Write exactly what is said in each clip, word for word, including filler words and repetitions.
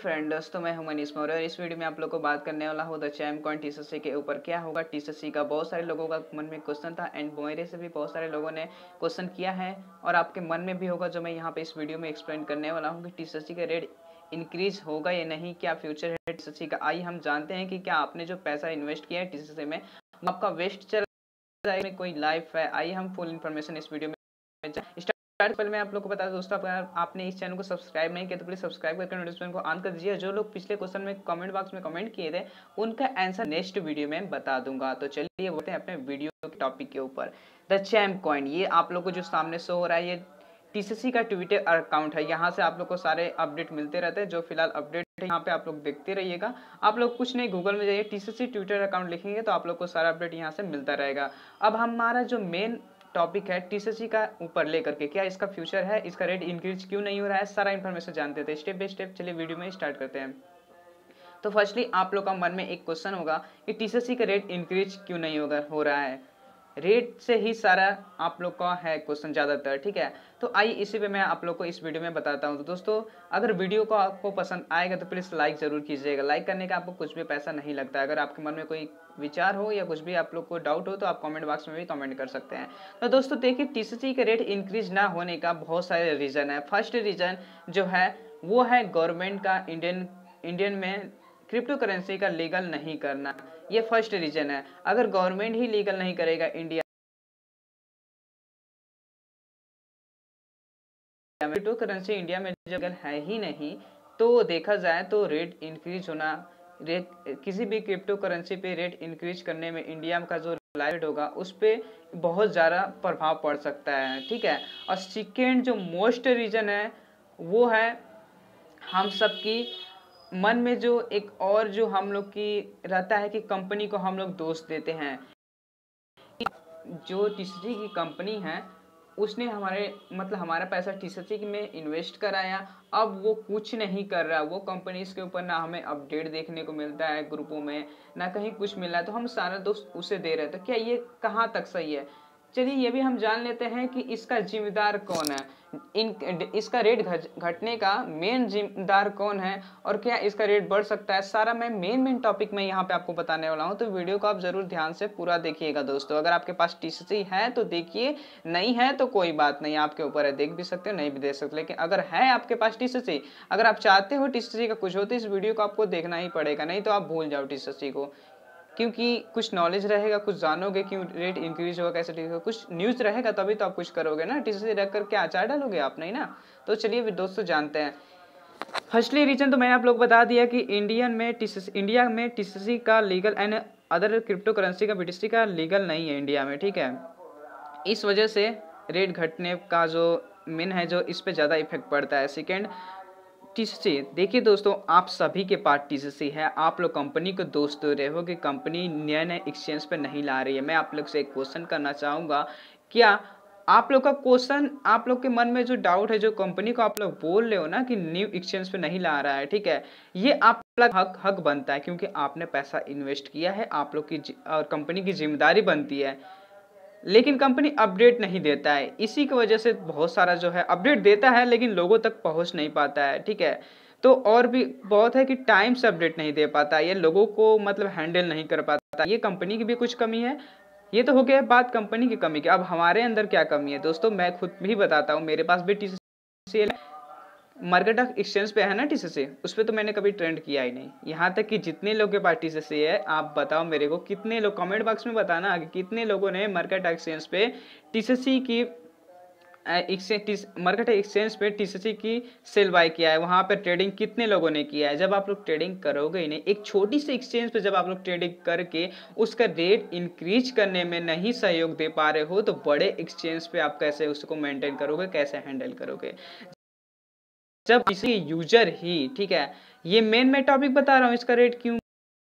Friend दोस्तों, मैं हूं मनीष मौर्य और इस वीडियो में आप लोग को बात करने वाला हूं द चैम कॉइन टीसीएससी के ऊपर। क्या होगा टीसीएससी का, बहुत सारे लोगों का मन में क्वेश्चन था एंड मेरे से भी बहुत सारे लोगों ने क्वेश्चन किया है और आपके मन में भी होगा, जो मैं यहां पे इस वीडियो में एक्सप्लेन करने वाला हूं कि टीसीएससी का रेट इंक्रीज होगा या नहीं, क्या फ्यूचर है टीसीएससी का। आइए हम जानते हैं कि क्या आपने जो पैसा इन्वेस्ट किया है टीसीएससी में आपका वेस्ट चल रहा है, कोई लाइफ है। आइए हम फुल इन्फॉर्मेशन इस वीडियो में स्टार्ट पहले मैं आप लोग को बता दूं दोस्तों, अगर आपने इस चैनल को सब्सक्राइब नहीं किया तो प्लीज सब्सक्राइब करके नोटिफिकेशन को ऑन कर दीजिए। जो लोग पिछले क्वेश्चन में कमेंट बॉक्स में कमेंट किए थे उनका आंसर नेक्स्ट वीडियो में बता दूंगा। तो चलिए बढ़ते हैं अपने वीडियो के टॉपिक के ऊपर। द चैम कॉइन, ये आप लोग को जो सामने शो हो रहा है, ये टीसीएससी का ट्विटर अकाउंट है। यहाँ से आप लोग को सारे अपडेट मिलते रहते हैं। जो फिलहाल अपडेट है यहाँ पे आप लोग देखते रहिएगा। आप लोग कुछ नहीं, गूगल में जाइए, टीसीएससी ट्विटर अकाउंट लिखेंगे तो आप लोग को सारा अपडेट यहाँ से मिलता रहेगा। अब हमारा जो मेन टॉपिक है टीसीएससी का ऊपर लेकर के, क्या इसका फ्यूचर है, इसका रेट इंक्रीज क्यों नहीं हो रहा है, सारा इन्फॉर्मेशन जानते थे स्टेप बाय स्टेप। चलिए वीडियो में स्टार्ट करते हैं। तो फर्स्टली आप लोग का मन में एक क्वेश्चन होगा कि टीसीएससी का रेट इंक्रीज क्यों नहीं होगा हो रहा है। रेट से ही सारा आप लोग का है क्वेश्चन ज़्यादातर, ठीक है। तो आइए इसी पे मैं आप लोग को इस वीडियो में बताता हूँ। तो दोस्तों, अगर वीडियो को आपको पसंद आएगा तो प्लीज़ लाइक ज़रूर कीजिएगा। लाइक करने का आपको कुछ भी पैसा नहीं लगता है। अगर आपके मन में कोई विचार हो या कुछ भी आप लोग को डाउट हो तो आप कमेंट बॉक्स में भी कमेंट कर सकते हैं। तो दोस्तों देखिए, टीसीएससी का रेट इंक्रीज ना होने का बहुत सारे रीज़न है। फर्स्ट रीज़न जो है वो है गवर्नमेंट का इंडियन इंडियन में क्रिप्टो करेंसी का लीगल नहीं करना। ये फर्स्ट रीजन है। अगर गवर्नमेंट ही लीगल नहीं करेगा इंडिया में, क्रिप्टो करेंसी इंडिया में लीगल है ही नहीं, तो देखा जाए तो रेट इंक्रीज होना, रेट किसी भी क्रिप्टो करेंसी पे रेट इंक्रीज करने में इंडिया का जो रेट होगा उस पर बहुत ज़्यादा प्रभाव पड़ सकता है, ठीक है। और सेकेंड जो मोस्ट रीजन है वो है हम सबकी मन में जो एक और जो हम लोग की रहता है कि कंपनी को हम लोग दोष देते हैं। जो टीसीएससी की कंपनी है उसने हमारे मतलब हमारा पैसा टीसीएससी में इन्वेस्ट कराया, अब वो कुछ नहीं कर रहा। वो कंपनी इसके ऊपर ना हमें अपडेट देखने को मिलता है ग्रुपों में, ना कहीं कुछ मिल रहा है, तो हम सारा दोस्त उसे दे रहे हैं। तो क्या ये कहाँ तक सही है? चलिए ये भी हम जान लेते हैं कि इसका जिम्मेदार कौन है, इन इसका रेट घटने का मेन जिम्मेदार कौन है और क्या इसका रेट बढ़ सकता है। सारा मैं मेन मेन टॉपिक में यहाँ पे आपको बताने वाला हूँ। तो वीडियो को आप जरूर ध्यान से पूरा देखिएगा दोस्तों। अगर आपके पास टीसीएससी है तो देखिए, नहीं है तो कोई बात नहीं, आपके ऊपर है, देख भी सकते हो नहीं भी देख सकते। लेकिन अगर है आपके पास टीसीएससी, अगर आप चाहते हो टीसीएससी का कुछ हो तो इस वीडियो को आपको देखना ही पड़ेगा, नहीं तो आप भूल जाओ टीसीएससी को। क्योंकि कुछ नॉलेज रहेगा, कुछ जानोगे क्यों रेट इंक्रीज होगा, कैसे ठीक होगा, कुछ न्यूज़ रहेगा तभी तो आप कुछ करोगे ना। टीसीएससी रख कर क्या अचार डालोगे आप, नहीं ना। तो चलिए दोस्तों जानते हैं। फर्स्टली रीजन तो मैंने आप लोग बता दिया कि इंडियन में टीसीएससी इंडिया में टीसीएससी का legal and other crypto currency का बीटीसी का लीगल नहीं है इंडिया में, ठीक है। इस वजह से रेट घटने का जो मेन है जो इस पर ज़्यादा इफेक्ट पड़ता है। सेकेंड टीसीएससी, देखिए दोस्तों, आप सभी के पास टीसीएससी है, आप लोग कंपनी को दोष दे रहे हो कि कंपनी नए नए एक्सचेंज पे नहीं ला रही है। मैं आप लोग से एक क्वेश्चन करना चाहूँगा, क्या आप लोग का क्वेश्चन, आप लोग के मन में जो डाउट है, जो कंपनी को आप लोग बोल रहे हो ना कि न्यू एक्सचेंज पे नहीं ला रहा है, ठीक है, ये आप लोग हक हक बनता है क्योंकि आपने पैसा इन्वेस्ट किया है, आप लोग की और कंपनी की जिम्मेदारी बनती है। लेकिन कंपनी अपडेट नहीं देता है, इसी की वजह से बहुत सारा जो है अपडेट देता है लेकिन लोगों तक पहुंच नहीं पाता है, ठीक है। तो और भी बहुत है कि टाइम से अपडेट नहीं दे पाता, ये लोगों को मतलब हैंडल नहीं कर पाता। ये कंपनी की भी कुछ कमी है। ये तो हो गया बात कंपनी की कमी की। अब हमारे अंदर क्या कमी है दोस्तों, मैं खुद भी बताता हूँ। मेरे पास भी टीसीएससी मार्केट एक्सचेंज पे है ना टीसीएससी, उस पर तो मैंने कभी ट्रेंड किया ही नहीं। यहाँ तक कि जितने लोग के पास टीसीएससी है, आप बताओ मेरे को कितने लोग, कमेंट बॉक्स में बताना कि कितने लोगों ने मार्केट एक्सचेंज पे टीसीएससी की एक्सचेंज मार्केट एक्सचेंज पे टीसीएससी की सेल बाय किया है, वहाँ पे ट्रेडिंग कितने लोगों ने किया है। जब आप लोग ट्रेडिंग करोगे ही नहीं, एक छोटी सी एक्सचेंज पे जब आप लोग ट्रेडिंग करके उसका रेट इंक्रीज करने में नहीं सहयोग दे पा रहे हो, तो बड़े एक्सचेंज पे आप कैसे उसको मेंटेन करोगे, कैसे हैंडल करोगे जब किसी यूजर ही, ठीक है। ये मेन मैं टॉपिक बता रहा हूँ, इसका रेट क्यों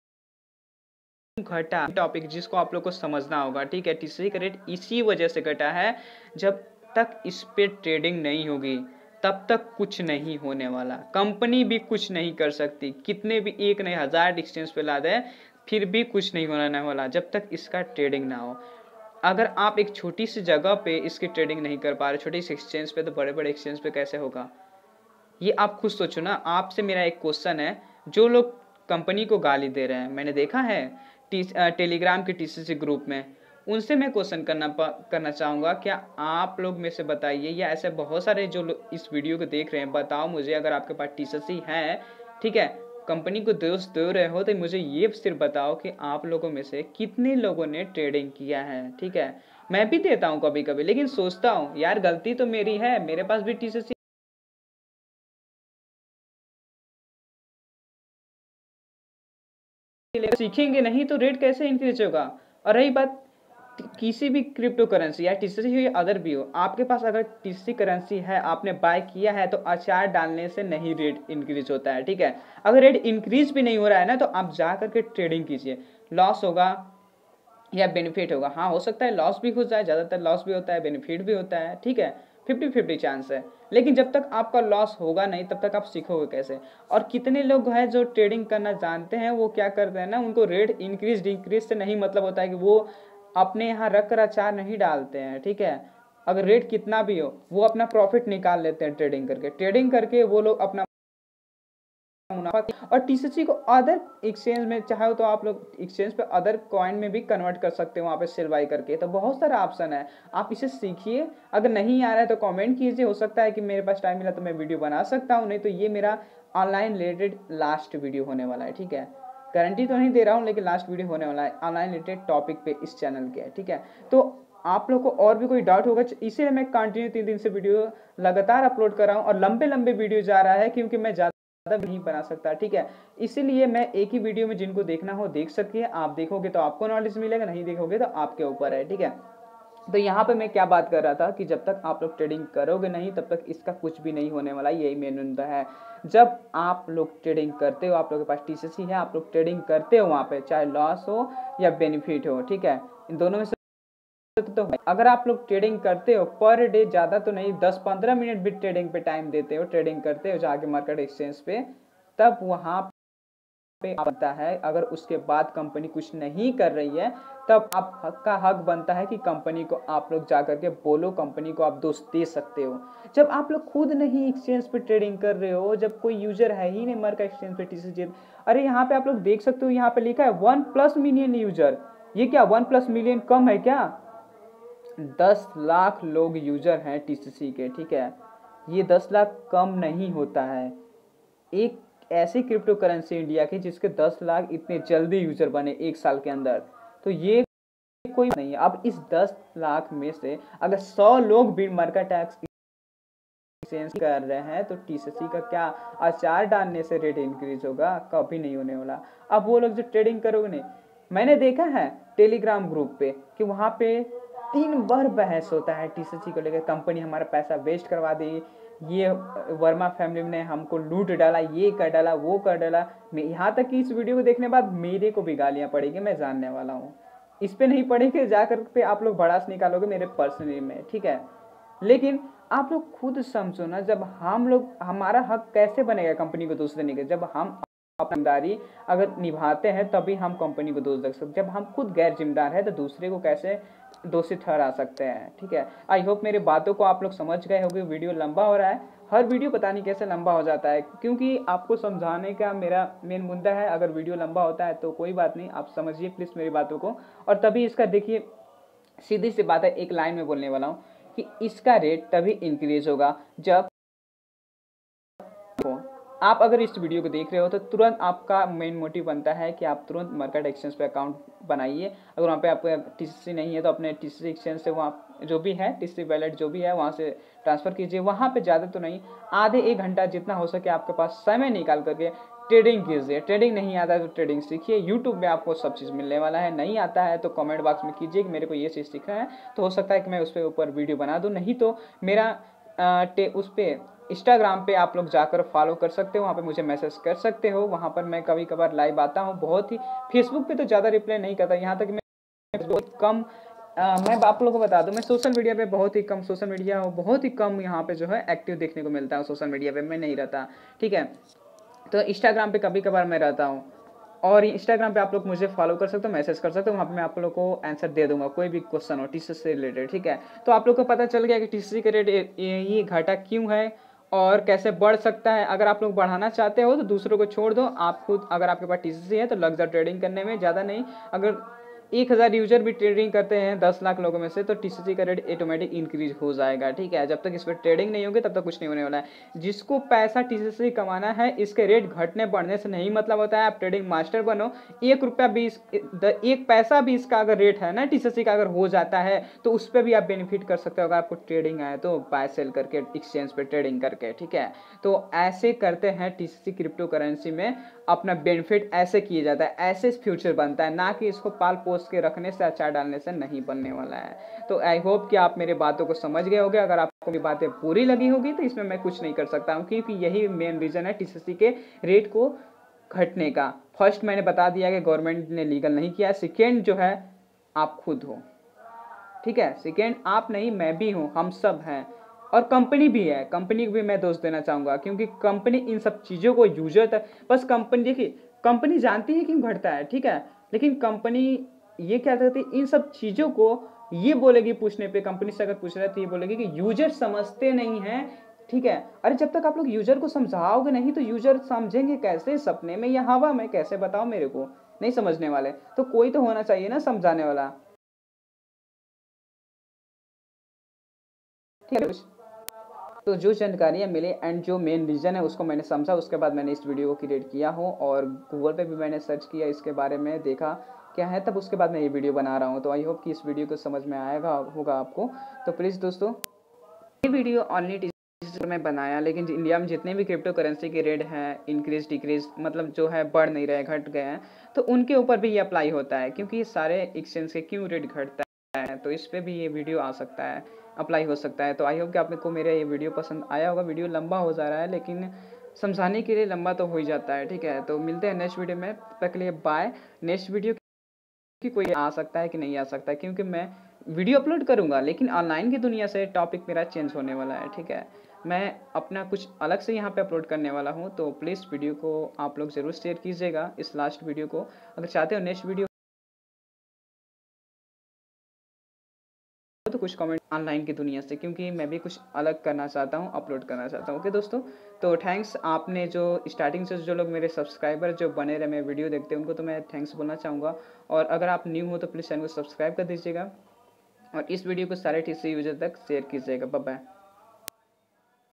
घटा, टॉपिक जिसको आप लोग को समझना होगा, ठीक है। टीसीएससी का रेट इसी वजह से घटा है, जब तक इस पे ट्रेडिंग नहीं होगी तब तक कुछ नहीं होने वाला। कंपनी भी कुछ नहीं कर सकती, कितने भी एक नहीं हजार एक्सचेंज पे ला दे फिर भी कुछ नहीं होने वाला जब तक इसका ट्रेडिंग ना हो। अगर आप एक छोटी सी जगह पे इसकी ट्रेडिंग नहीं कर पा रहे, छोटी सी एक्सचेंज पे, तो बड़े बड़े एक्सचेंज पे कैसे होगा। ये आप खुद सोचो ना। आपसे मेरा एक क्वेश्चन है, जो लोग कंपनी को गाली दे रहे हैं, मैंने देखा है टी टेलीग्राम के टीसीसी ग्रुप में, उनसे मैं क्वेश्चन करना करना चाहूँगा, क्या आप लोग में से बताइए, या ऐसे बहुत सारे जो लोग इस वीडियो को देख रहे हैं, बताओ मुझे, अगर आपके पास टीसीसी है, ठीक है, कंपनी को दोष दे रहे हो, तो मुझे ये सिर्फ बताओ कि आप लोगों में से कितने लोगों ने ट्रेडिंग किया है। ठीक है, मैं भी देता हूँ कभी कभी, लेकिन सोचता हूँ यार गलती तो मेरी है, मेरे पास भी टीसीसी सीखेंगे नहीं तो रेट कैसे इंक्रीज होगा। और रही बात किसी भी क्रिप्टो करेंसी या टीसीसी हो या अदर भी हो, आपके पास अगर टीसीसी करेंसी है, आपने बाय किया है, तो अचार डालने से नहीं रेट इंक्रीज होता है। ठीक है, अगर रेट इंक्रीज भी नहीं हो रहा है ना, तो आप जा करके ट्रेडिंग कीजिए, लॉस होगा या बेनिफिट होगा। हाँ, हो सकता है लॉस भी हो जाए, ज़्यादातर लॉस भी होता है, बेनिफिट भी होता है। ठीक है, फिफ्टी फिफ्टी चांस है, लेकिन जब तक आपका लॉस होगा नहीं तब तक आप सीखोगे कैसे। और कितने लोग हैं जो ट्रेडिंग करना जानते हैं, वो क्या करते हैं ना, उनको रेट इंक्रीज डिक्रीज से नहीं मतलब होता है, कि वो अपने यहाँ रख कर अचार नहीं डालते हैं। ठीक है, अगर रेट कितना भी हो, वो अपना प्रॉफिट निकाल लेते हैं ट्रेडिंग करके। ट्रेडिंग करके वो लोग अपना मुनाफा। और टीसीसी को अदर एक्सचेंज में चाहे तो आप लोग एक्सचेंज पे अदर कॉइन में भी कन्वर्ट कर सकते हो, वहाँ पे सेल बाई करके। तो बहुत सारा ऑप्शन है, आप इसे सीखिए। अगर नहीं आ रहा है तो कमेंट कीजिए, हो सकता है कि मेरे पास टाइम मिला तो मैं वीडियो बना सकता हूँ, नहीं तो ये मेरा ऑनलाइन रिलेटेड लास्ट वीडियो होने वाला है। ठीक है, गारंटी तो नहीं दे रहा हूँ, लेकिन लास्ट वीडियो होने वाला है ऑनलाइन रिलेटेड टॉपिक पे इस चैनल के। ठीक है, तो आप लोग को और भी कोई डाउट होगा, इसीलिए मैं कंटिन्यू तीन दिन से वीडियो लगातार अपलोड कर रहा हूँ, और लंबे लंबे वीडियो जा रहा है, क्योंकि मैं ज़्यादा नहीं बना सकता। ठीक है, इसीलिए मैं एक ही वीडियो में जिनको देखना हो देख सकिए। आप देखोगे तो आपको नॉलेज मिलेगा, नहीं देखोगे तो आपके ऊपर है। ठीक है, तो यहाँ पे मैं क्या बात कर रहा था कि जब तक आप लोग ट्रेडिंग करोगे नहीं, तब तक इसका कुछ भी नहीं होने वाला, यही मेन मुद्दा है। जब आप लोग ट्रेडिंग करते हो, आप लोगों के पास टीसीसी है, आप लोग ट्रेडिंग करते हो वहाँ पे, चाहे लॉस हो या बेनिफिट हो। ठीक है, इन दोनों में से तो अगर आप लोग ट्रेडिंग करते हो पर डे, ज़्यादा तो नहीं, दस पंद्रह मिनट भी ट्रेडिंग पे टाइम देते हो, ट्रेडिंग करते हो जाके मार्केट एक्सचेंज पे, तब वहाँ पे बनता है, अगर उसके बाद कंपनी कुछ नहीं कर रही है, तब आपका हक बनता है कि कंपनी को आप लोग जा करके बोलो, कंपनी को आप दोष दे सकते हो। जब आप लोग खुद नहीं एक्सचेंज पे ट्रेडिंग कर रहे हो, जब कोई यूजर है ही नहीं मार्केट एक्सचेंज पे टीसीसी, अरे यहाँ पे आप लोग देख सकते हो, यहाँ पे लिखा है वन प्लस मिलियन यूजर। ये क्या वन प्लस मिलियन कम है क्या? दस लाख लोग यूजर हैं टीसीसी के। ठीक है, ये दस लाख कम नहीं होता है। एक ऐसी क्रिप्टो करेंसी इंडिया की जिसके दस लाख इतने जल्दी यूजर बने एक साल के अंदर, तो ये कोई नहीं है। अब इस दस लाख में से अगर सौ लोग भी मार्केट टैक्स एक्सचेंज कर रहे हैं, तो टीसीसी का क्या अचार डालने से रेट इंक्रीज होगा? कभी नहीं होने वाला। अब वो लोग जो ट्रेडिंग करोगे नहीं, मैंने देखा है टेलीग्राम ग्रुप पे कि वहाँ पे तीन बार बहस होता है टीसीसी को लेकर, कंपनी हमारा पैसा वेस्ट करवा दी, ये वर्मा फैमिली ने हमको लूट डाला, ये कर डाला, वो कर डाला। मैं यहाँ तक कि इस वीडियो को देखने बाद मेरे को भी गालियाँ पड़ेगी, मैं जानने वाला हूँ। इस पे नहीं पड़ेगी, जाकर पे आप लोग भड़ास निकालोगे मेरे पर्सनली में। ठीक है, लेकिन आप लोग खुद समझो ना, जब हम लोग, हमारा हक कैसे बनेगा कंपनी को दोष देने का? जब हम अपनी जिम्मेदारी अगर निभाते हैं तभी हम कंपनी को दोष दे सकते। जब हम खुद गैर जिम्मेदार है तो दूसरे को कैसे दोषी ठहरा सकते हैं? ठीक है, आई होप मेरी बातों को आप लोग समझ गए होंगे। वीडियो लंबा हो रहा है, हर वीडियो पता नहीं कैसे लंबा हो जाता है, क्योंकि आपको समझाने का मेरा मेन मुद्दा है। अगर वीडियो लंबा होता है तो कोई बात नहीं, आप समझिए प्लीज़ मेरी बातों को। और तभी इसका देखिए, सीधी सी बात है, एक लाइन में बोलने वाला हूँ कि इसका रेट तभी इंक्रीज होगा जब आप, अगर इस वीडियो को देख रहे हो तो तुरंत आपका मेन मोटिव बनता है कि आप तुरंत मार्केट एक्सचेंज पे अकाउंट बनाइए। अगर वहाँ पे आपका टीसीसी नहीं है तो अपने टीसीसी एक्सचेंज से वहाँ जो भी है टीसीसी वैलेट जो भी है वहाँ से ट्रांसफ़र कीजिए। वहाँ पे ज़्यादा तो नहीं, आधे एक घंटा जितना हो सके आपके पास समय निकाल करके ट्रेडिंग कीजिए। ट्रेडिंग नहीं आता है तो ट्रेडिंग सीखिए, यूट्यूब में आपको सब चीज़ मिलने वाला है। नहीं आता है तो कमेंट बॉक्स में कीजिए कि मेरे को ये चीज़ सीखना है, तो हो सकता है कि मैं उस पर ऊपर वीडियो बना दूँ। नहीं तो मेरा टे उस पर इंस्टाग्राम पे आप लोग जाकर फॉलो कर सकते हो, वहाँ पे मुझे मैसेज कर सकते हो। वहाँ पर मैं कभी कभार लाइव आता हूँ, बहुत ही। फेसबुक पे तो ज़्यादा रिप्लाई नहीं करता, यहाँ तक मैं बहुत कम, आ, मैं आप लोगों को बता दूं, मैं सोशल मीडिया पे बहुत ही कम, सोशल मीडिया बहुत ही कम यहाँ पे जो है एक्टिव देखने को मिलता है। सोशल मीडिया पे मैं नहीं रहता। ठीक है, तो इंस्टाग्राम पे कभी कभार मैं रहता हूँ, और इंस्टाग्राम पे आप लोग मुझे फॉलो कर सकते हो, मैसेज कर सकते हो, वहाँ पे मैं आप लोग को आंसर दे दूंगा, कोई भी क्वेश्चन हो टीसीसी से रिलेटेड। ठीक है, तो आप लोग को पता चल गया कि टीसीसी का रेट ये घटा क्यों है, और कैसे बढ़ सकता है। अगर आप लोग बढ़ाना चाहते हो तो दूसरों को छोड़ दो, आप खुद अगर आपके पास टीसीएस है तो लग जाओ ट्रेडिंग करने में। ज़्यादा नहीं, अगर एक हज़ार यूजर भी ट्रेडिंग करते हैं दस लाख लोगों में से तो टीसीएस का रेट ऑटोमेटिक इंक्रीज हो जाएगा, ठीक है। जब तक इस पर ट्रेडिंग नहीं होगी तब तक कुछ नहीं होने वाला है। जिसको पैसा टीसीएस से कमाना है, इसके रेट घटने बढ़ने से नहीं मतलब होता है आप ट्रेडिंग मास्टर बनो। एक रुपया भी एक पैसा भी इसका अगर रेट है ना टीसीएस का अगर हो जाता है तो उस पर भी आप बेनिफिट कर सकते हो अगर आपको ट्रेडिंग आए तो, बाय सेल करके एक्सचेंज पे ट्रेडिंग करके, ठीक है। तो ऐसे करते हैं टीसीएस क्रिप्टो करेंसी में अपना बेनिफिट ऐसे किया जाता है, ऐसे फ्यूचर बनता है, ना कि इसको पाल पोस के रखने से अचार डालने से नहीं बनने वाला है। तो आई होप कि आप मेरे बातों को समझ गए होंगे। अगर आपको मेरी बातें पूरी लगी होगी तो इसमें मैं कुछ नहीं कर सकता हूँ, क्योंकि यही मेन रीजन है टीसीएस के रेट को घटने का। फर्स्ट मैंने बता दिया कि गवर्नमेंट ने लीगल नहीं किया, सेकेंड जो है आप खुद हो, ठीक है। सेकेंड आप नहीं, मैं भी हूँ, हम सब हैं, और कंपनी भी है। कंपनी को भी मैं दोष देना चाहूँगा, क्योंकि कंपनी इन सब चीज़ों को यूजर तक, बस कंपनी देखिए, कंपनी जानती है क्यों घटता है, ठीक है, लेकिन कंपनी ये क्या करती है, इन सब चीज़ों को ये बोलेगी पूछने पे, कंपनी से अगर पूछ रहे तो ये बोलेगी कि यूजर समझते नहीं हैं, ठीक है। अरे जब तक आप लोग यूजर को समझाओगे नहीं तो यूजर समझेंगे कैसे, सपने में या हवा में, कैसे बताओ मेरे को, नहीं समझने वाले। तो कोई तो होना चाहिए ना समझाने वाला, ठीक है। तो जो जानकारियाँ मिली एंड जो मेन रीज़न है उसको मैंने समझा, उसके बाद मैंने इस वीडियो को क्रिएट किया हो, और गूगल पे भी मैंने सर्च किया इसके बारे में, देखा क्या है, तब उसके बाद मैं ये वीडियो बना रहा हूँ। तो आई होप कि इस वीडियो को समझ में आएगा होगा आपको। तो प्लीज़ दोस्तों, ये वीडियो ऑनली टीसीएस में बनाया, लेकिन इंडिया में जितने भी क्रिप्टो करेंसी के रेट हैं इंक्रीज डिक्रीज, मतलब जो है बढ़ नहीं रहे, घट गए हैं, तो उनके ऊपर भी ये अप्लाई होता है, क्योंकि सारे एक्सचेंज के क्यों रेट घटता है, तो इस पर भी ये वीडियो आ सकता है, अप्लाई हो सकता है। तो आई होप कि आपको मेरा ये वीडियो पसंद आया होगा। वीडियो लंबा हो जा रहा है, लेकिन समझाने के लिए लंबा तो हो ही जाता है, ठीक है। तो मिलते हैं नेक्स्ट वीडियो में, तब तक के लिए बाय। नेक्स्ट वीडियो की कोई आ सकता है कि नहीं आ सकता है, क्योंकि मैं वीडियो अपलोड करूँगा, लेकिन ऑनलाइन की दुनिया से टॉपिक मेरा चेंज होने वाला है, ठीक है। मैं अपना कुछ अलग से यहाँ पे अपलोड करने वाला हूँ, तो प्लीज़ वीडियो को आप लोग ज़रूर शेयर कीजिएगा, इस लास्ट वीडियो को। अगर चाहते हो नेक्स्ट वीडियो तो कुछ कमेंट ऑनलाइन की दुनिया से, क्योंकि मैं भी कुछ अलग करना चाहता हूँ, अपलोड करना चाहता हूँ। ओके दोस्तों, तो थैंक्स। आपने जो स्टार्टिंग से जो लोग मेरे सब्सक्राइबर जो बने रहे, मेरे वीडियो देखते हैं, उनको तो मैं थैंक्स बोलना चाहूँगा। और अगर आप न्यू हो तो प्लीज़ चैनल को सब्सक्राइब कर दीजिएगा, और इस वीडियो को सारे टीसी यूजर तक शेयर कीजिएगा। Bye bye.